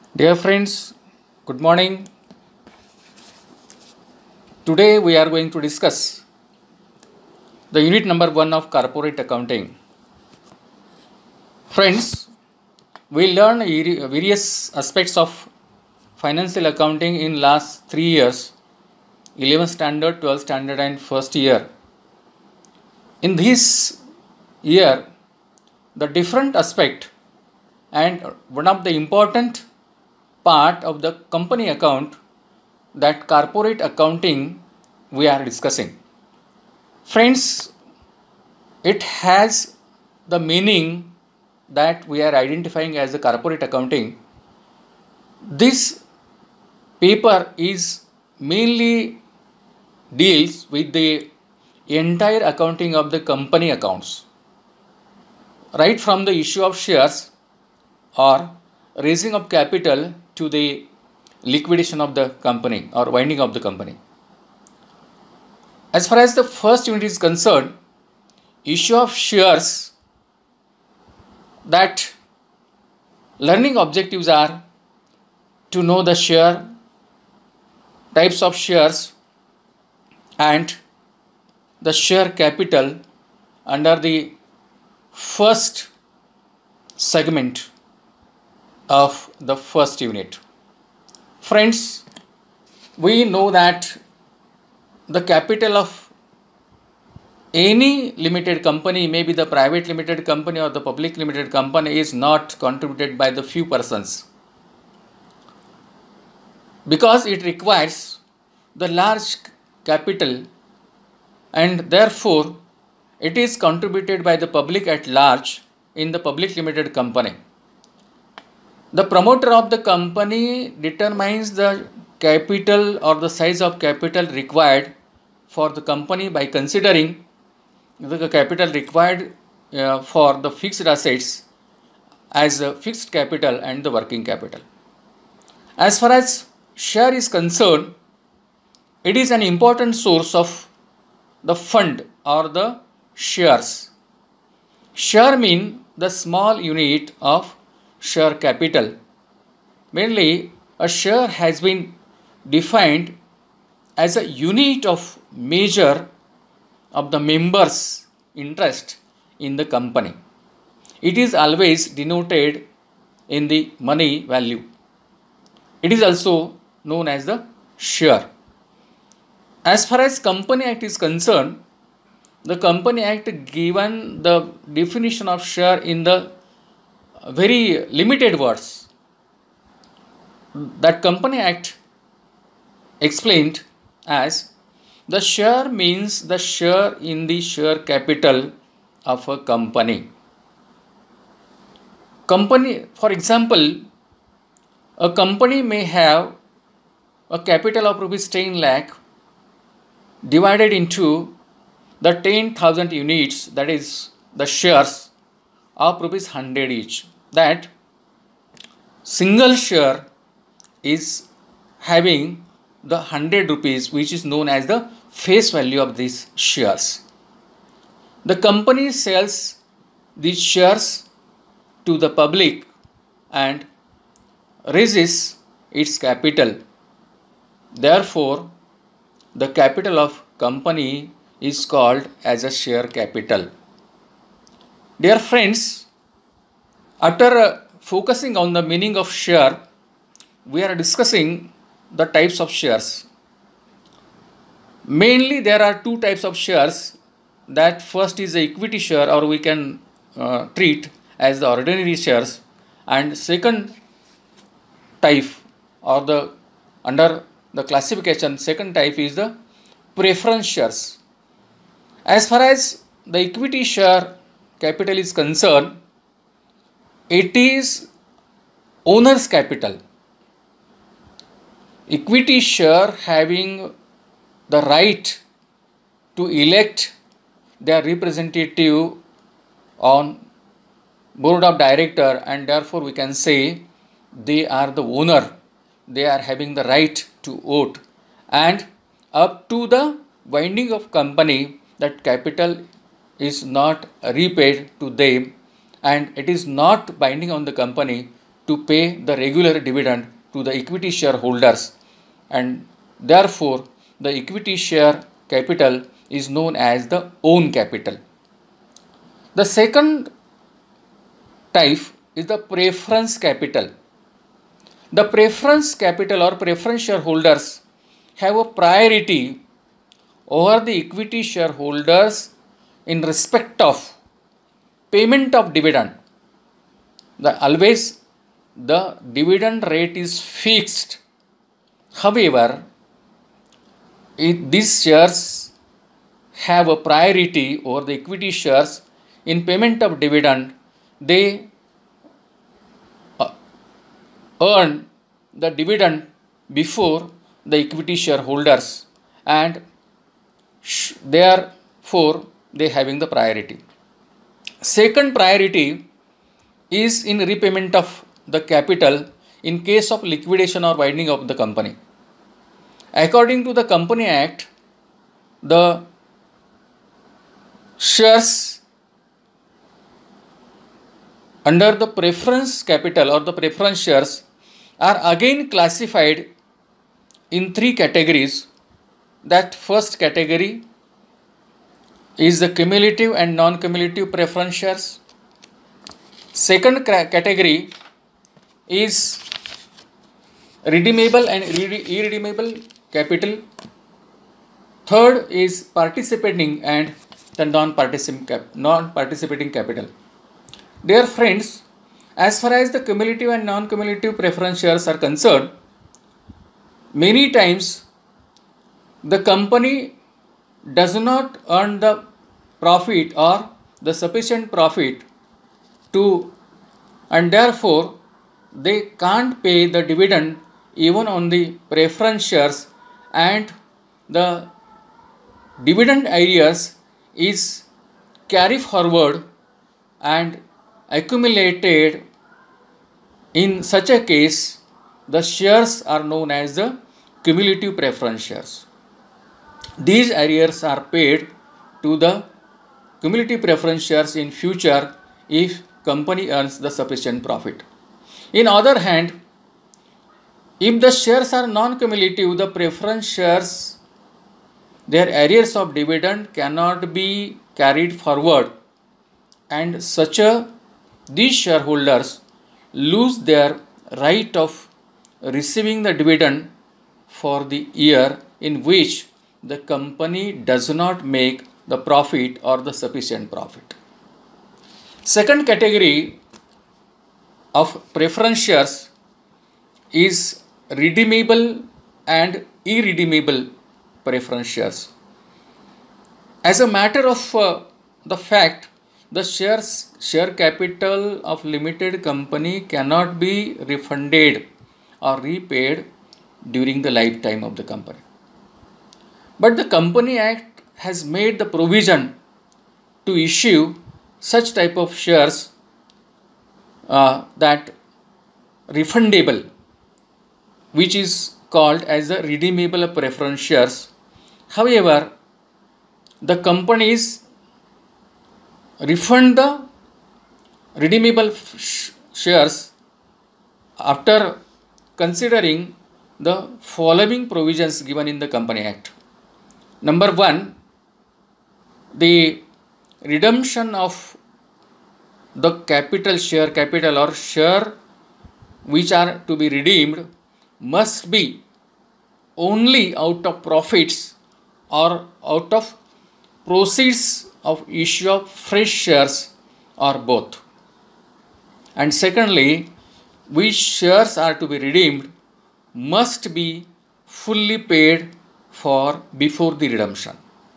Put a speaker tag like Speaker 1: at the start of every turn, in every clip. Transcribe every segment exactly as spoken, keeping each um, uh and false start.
Speaker 1: Dear friends, good morning. Today we are going to discuss the unit number one of corporate accounting. Friends, we learn various aspects of financial accounting in last three years, eleventh standard, twelfth standard and first year. In this year, the different aspect and one of the important part of the company account, that corporate accounting we are discussing. Friends, it has the meaning that we are identifying as the corporate accounting. This paper is mainly deals with the entire accounting of the company accounts, right from the issue of shares or raising of capital to the liquidation of the company or winding of the company. As far as the first unit is concerned, issue of shares, that learning objectives are to know the share, types of shares and the share capital under the first segment of the first unit. Friends, we know that the capital of any limited company, maybe the private limited company or the public limited company, is not contributed by the few persons, because it requires the large capital and therefore it is contributed by the public at large in the public limited company. The promoter of the company determines the capital or the size of capital required for the company by considering the capital required uh, for the fixed assets as a fixed capital and the working capital. As far as share is concerned, it is an important source of the fund or the shares. Share mean the small unit of share capital. Mainly, a share has been defined as a unit of measure of the members' interest in the company. It is always denoted in the money value. It is also known as the share. As far as Company Act is concerned, the Company Act given the definition of share in the very limited words. That Company Act explained as the share means the share in the share capital of a company. Company, for example, a company may have a capital of rupees ten lakh divided into the ten thousand units, that is the shares of rupees one hundred each. That single share is having the one hundred rupees, which is known as the face value of these shares. The company sells these shares to the public and raises its capital. Therefore, the capital of company is called as a share capital. Dear friends, after uh, focusing on the meaning of share, we are discussing the types of shares. Mainly there are two types of shares. That first is the equity share, or we can uh, treat as the ordinary shares, and second type or the under the classification second type is the preference shares. As far as the equity share capital is concerned, it is owner's capital. Equity share having the right to elect their representative on board of director, and therefore we can say they are the owner. They are having the right to vote, and up to the winding of company, that capital is not repaid to them and it is not binding on the company. to pay the regular dividend to the equity shareholders, and therefore the equity share capital is known as the own capital. The second type is the preference capital. The preference capital or preference shareholders have a priority over the equity shareholders in respect of payment of dividend. The always the dividend rate is fixed. However, it, these shares have a priority over the equity shares in payment of dividend. They uh, earn the dividend before the equity shareholders, and sh- therefore they having the priority. Second priority is in repayment of the capital in case of liquidation or winding of the company. According to the Company Act, the shares under the preference capital or the preference shares are again classified in three categories. That first category is the cumulative and non-cumulative preference shares. Second category is redeemable and irredeemable capital. Third is participating and the non-participating cap, non-participating capital. Dear friends, as far as the cumulative and non-cumulative preference shares are concerned, many times the company does not earn the profit or the sufficient profit to, and therefore they can't pay the dividend even on the preference shares, and the dividend arrears is carried forward and accumulated. In such a case, the shares are known as the cumulative preference shares. These arrears are paid to the cumulative preference shares in future if company earns the sufficient profit. In other hand, if the shares are non-cumulative, the preference shares, their arrears of dividend cannot be carried forward, and such a these shareholders lose their right of receiving the dividend for the year in which the company does not make the profit or the sufficient profit. Second category of preference shares is redeemable and irredeemable preference shares. As a matter of uh, the fact, the shares share capital of limited company cannot be refunded or repaid during the lifetime of the company. But the Company Act has made the provision to issue such type of shares uh, that refundable, which is called as the redeemable preference shares. However, the companies refund the redeemable sh- shares after considering the following provisions given in the Company Act. Number one, the redemption of the capital share capital or share which are to be redeemed must be only out of profits or out of proceeds of issue of fresh shares or both. And secondly, which shares are to be redeemed must be fully paid for before the redemption.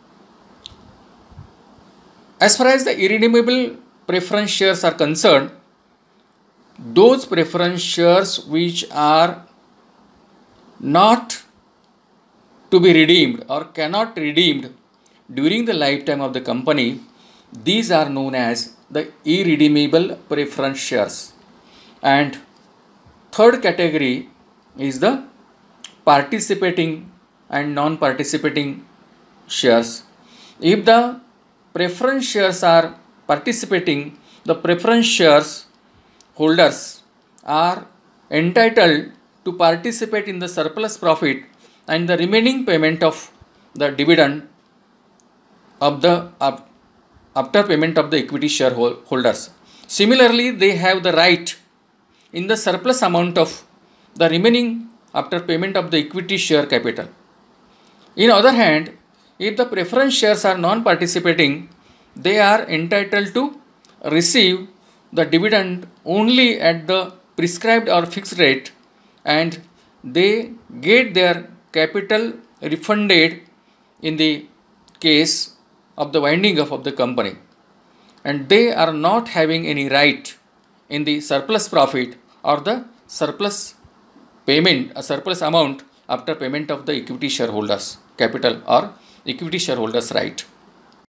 Speaker 1: As far as the irredeemable preference shares are concerned, those preference shares which are not to be redeemed or cannot redeemed during the lifetime of the company, these are known as the irredeemable preference shares. And third category is the participating and non-participating shares. If the preference shares are participating, the preference shares holders are entitled to participate in the surplus profit and the remaining payment of the dividend of the up, after payment of the equity shareholders. Similarly, they have the right in the surplus amount of the remaining after payment of the equity share capital. In other hand, if the preference shares are non-participating, they are entitled to receive the dividend only at the prescribed or fixed rate, and they get their capital refunded in the case of the winding up of the company, and they are not having any right in the surplus profit or the surplus payment, a surplus amount after payment of the equity shareholders capital or equity shareholders right.